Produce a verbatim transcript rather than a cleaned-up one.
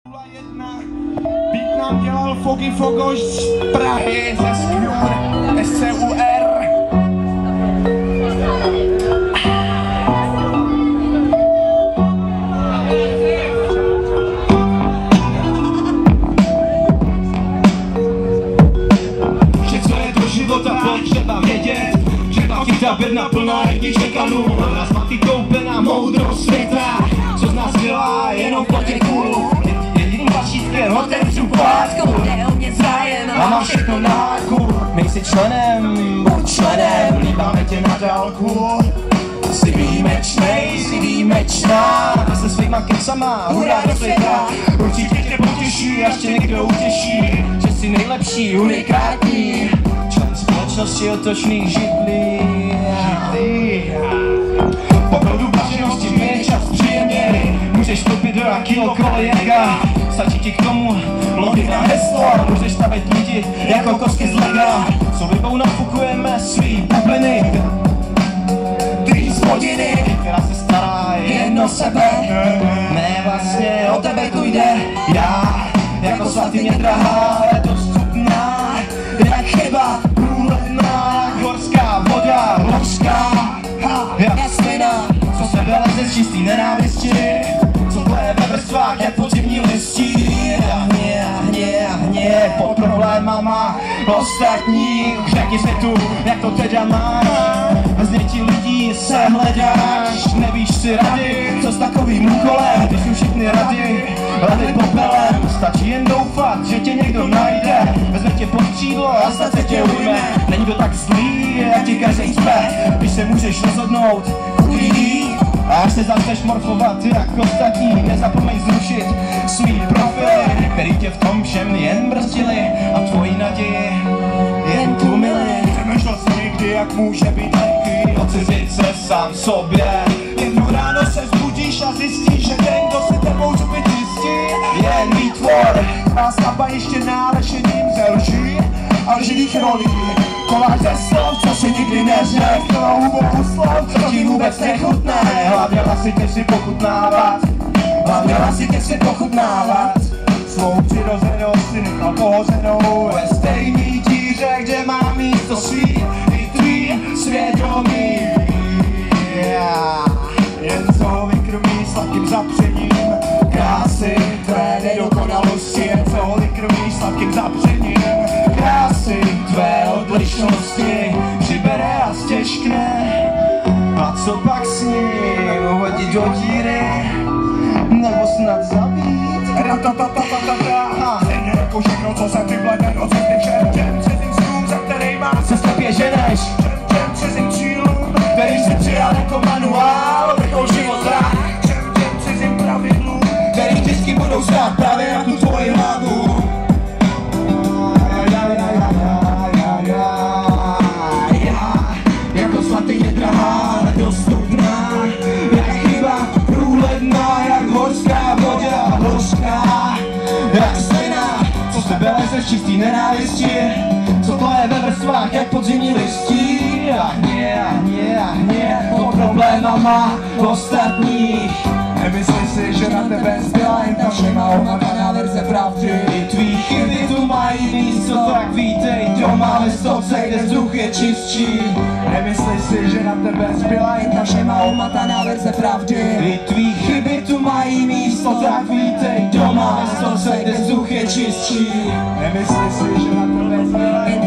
jedna. Beat nám dělal Fogy Fogoš z Prahy, ze Skňur, S C U R. Že co je do života potřeba vědět, že ta chyta bedna plná rybníček a nůl, na svatý koupená moudrost světa, co z nás dělá jenom potěku. Jediným vlastítkem otevřu pohádku, jde o mě zájem a mám všechno na háku. Nejsi členem, buď členem, líbáme tě na dálku. Jsi výjimečnej, jsi výjimečná, se svýma kecama, hurá do světa. Určitě tě potěší, až tě někdo utěší, že jsi nejlepší, unikátní člen společnosti otočných židlí. Po proudu blaženosti mi je čas příjemněji, můžeš vstoupit do jakýho kolejeka. Stačí ti k tomu lody na heslo, můžeš stavit lidi jako kostky z lega. Co vybou nafukujeme svý bubliny, ty z hodiny, která se stará jen o sebe. Ne, vlastně o tebe tu jde. Já, jako svatý mě drahá, je dostupná, jak chyba průhledná, horská voda, horská, jak slina, co se vyleze z čistý nenávisti, co tvoje ve vrstvách jak podzimní listí. Hně, hně, hně, pod problémama ostatních, řekni světu, jak to teda máš. Z dětí lidí se hledáš, nevíš si rady, co s takovým úkolem, ty jsou všichni rady, rady popelem. Stačí jen doufat, že tě někdo najde, vezme tě pod křídlo a snad se tě ujme. Není to tak zlý, jak ti každý chce, když se můžeš rozhodnout, kudy jít. A až se začneš morfovat jak ostatní, nezapomeň zrušit svý profil, který tě v tom všem jen brzdili a tvoji naději jen tlumili. Přemýšlel jsi někdy, jak může být lehký odcizit se sám sobě. Jednou ráno se zbudíš a zjistíš, že ten, kdo se tebou zuby čistí, je výtvor. A slaba ještě nálešením ze lží a lživých rolí. Koláš ze slov, co si nikdy neřek, na hubou slov, co ti vůbec nechutné. Hlavně hlasitě si pochutnávat, hlavně hlasitě si pochutnávat. Svou přirozenost si nechal pohozenou ve stejný díře, kde má místo svý i tvý svědomí. Yeah. Jen co vykrmí sladkým zapřením krásy tvé nedokonalosti, jen co vykrmí sladkým zapřením krásy tvé odlišnosti, přibere a stěžkne. A co pak s ním hodit do díry, nebo snad zabít? Ratatatatata, stejně jako všechno, co se ty vleden od cesty všem těm cizím snům, za kterejma se stopě ženeš. Všem těm cizím cílům, který si přijal jako manuál, vrchol života. Všem těm cizím pravidlům, který vždycky budou stát právě na tu tvoji hlavu. Jako svatý je drahá, nedostupná, jak chyba průhledná, jak horská voda, horská, jak slina, co se vyleze z čistý nenávisti, co to je ve vrstvách jak podzimní listí. A hně, a hně, a hně, pod problémama ostatních. Nemyslí si, že na tebe zbyla jen ta všema omakaná verze pravdy. I tvý chyby tu mají místo, tak vítej doma ve stoce, kde vzduch je čistší. Nemyslí si, že na tebe zbyla jen ta všema omakaná verze pravdy. I tvý chyby tu mají místo, tak vítej doma ve stoce, kde vzduch je čistší. Nemyslí si, že na tebe zbyla jen